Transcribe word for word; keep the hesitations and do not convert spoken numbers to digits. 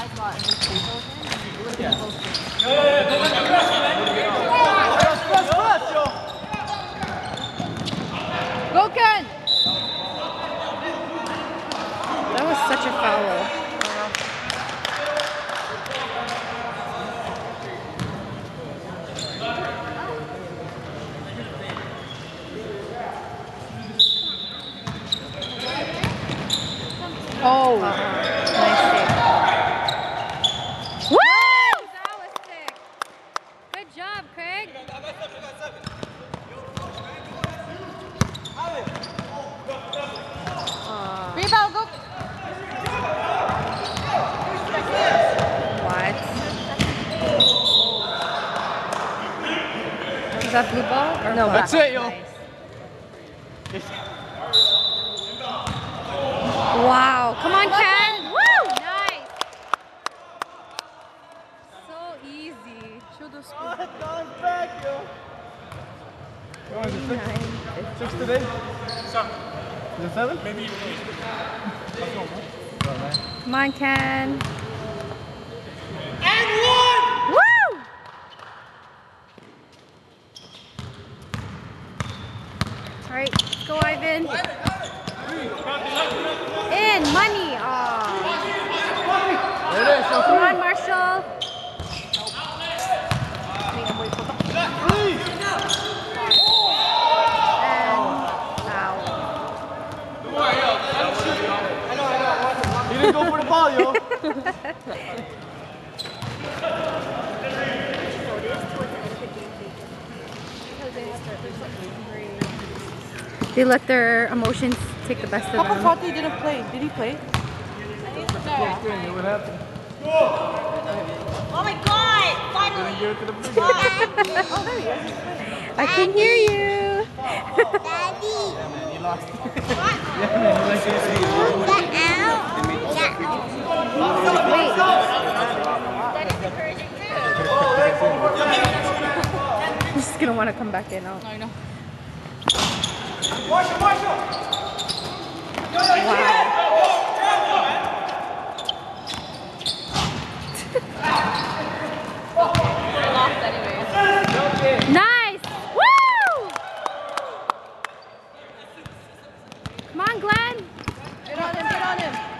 five spot and just take those in, it would have been close to Go, Ken! That was such a foul. Oh, uh-huh. Nice save. Woo! That was sick. Good job, Craig. Uh, rebound, go! What? Is that blue ball? Or no, black? That's it, yo. Nice. Wow, come on, Ken! Woo! Nice! So easy. Show the score. back, yo. Oh, is it six? Six today? Seven. Is it seven? Maybe even eight. Come on, Ken. And one! Woo! All right, let's go, Ivan. In, money. Aw. There it is. Come on, Marshall. And, ow. He didn't go for the ball, yo. They let their emotions take the best of Papa them. thought they didn't play. Did he play? What happened? Oh my God! Finally! Didn't give it to the blue guy. Oh, there he is. I can hear you. Daddy! Yeah, man, he lost. What? Yeah, man, he likes to see you. Get out! Get out! Wait. That is encouraging too. I'm just gonna want to come back in. Oh. I know. Marshall, Marshall! Wow. Lost anyways. Nice! Woo! Come on, Glenn. Get on him, get on him.